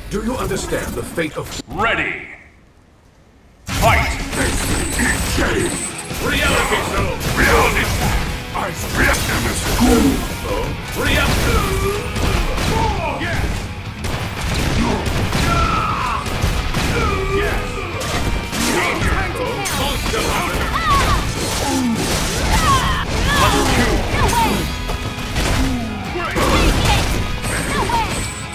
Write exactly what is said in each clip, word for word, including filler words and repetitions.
Do you understand the fate of... Ready! Fight! Reality Zone! Reality! I react nemesis! Oh, react! Yes! Yes! Danger! Monster Hunter! Level two! No way! Great! No way!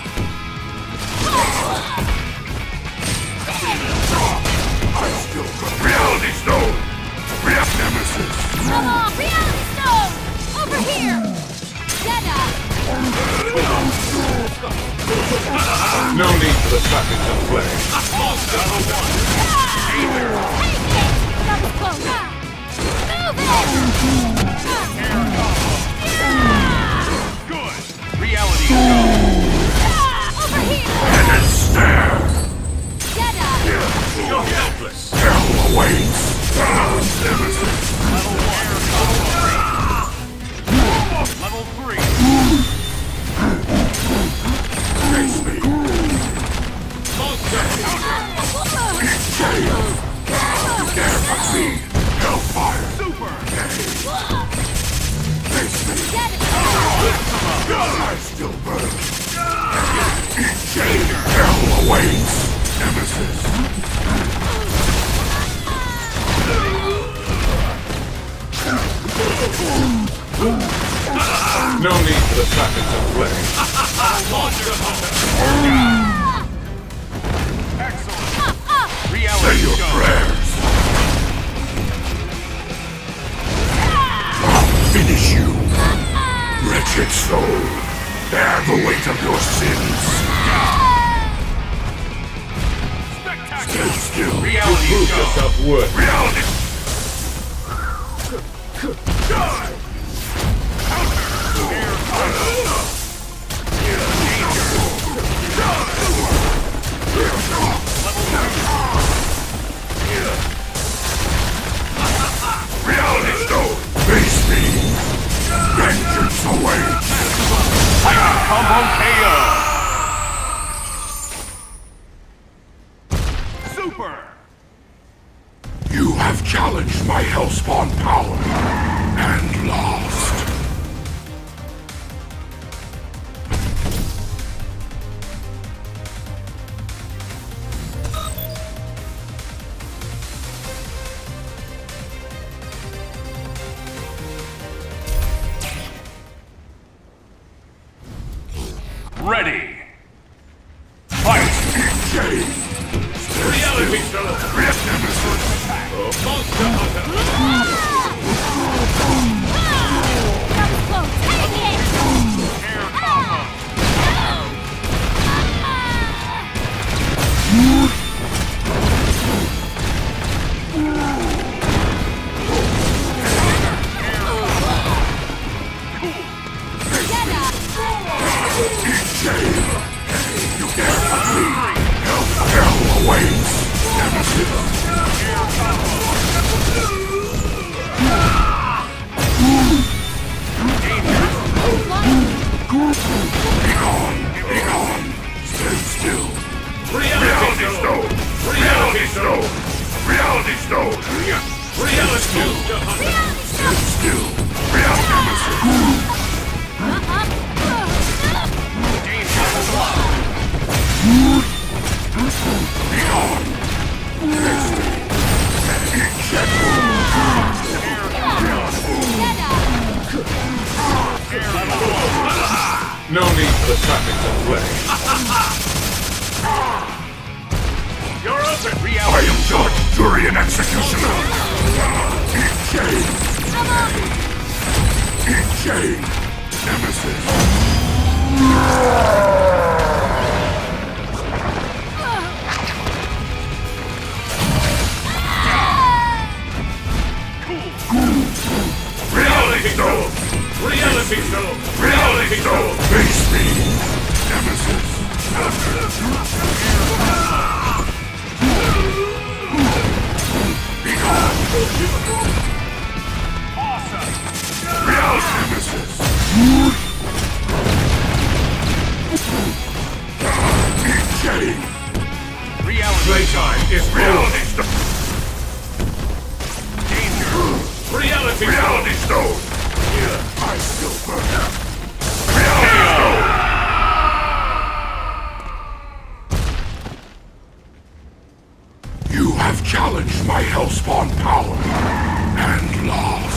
I still got Reality Stone! React nemesis! Come on! Reality Stone! Over here! Jedi! No need for the trappings of flesh. Monster Hunter! Take it! That was close! Move it! Air combo! Good! Reality Stone! Over here! And stare! Jedi! You're helpless! Hell awaits! Nemesis! Level one! Level three! Face me! Monster Hunter! You dare touch me! Hellfire! Super! Face me! I still burn! Shade! Hell awaits! Nemesis! No need for the trappings of flesh. Monster Hunter! Excellent! Reality Say your Stone! prayers. I'll finish you. Wretched soul. Bear the weight of your sins. Spectacular! Stay still. Reality Prove Stone! yourself worth. Reality. Die! Counter! Air combo! Danger! Level two! Reality Stone. Face me. Vengeance awaits. Tiger combo K O! Super! You have challenged my Hellspawn power and lost. Ready! Fight! Jade. Reality Stone! React nemesis. Monster Hunter! That was close! Take it! Air combo! Jade. You dare touch me. Hell, hell awaits. Nemesis. Air combo! Be gone. Be gone. Stay still. Reality Stone. Reality Stone. Reality Stone. Reality Stone. Stay still. Reality nemesis. Be gone. Face me. No need for the trappings of flesh. You're open! I Reality am judge, jury, and executioner. Eat shade. Eat shade. Nemesis. Reality Stone! Reality Stone! Reality Stone! Face me. Nemesis. Be gone. Awesome! Reality nemesis. Eat shade. playtime is Reality over. stone. Danger. Reality Reality stone. stone. I still burn. Reality stone. You have challenged my Hellspawn power and lost.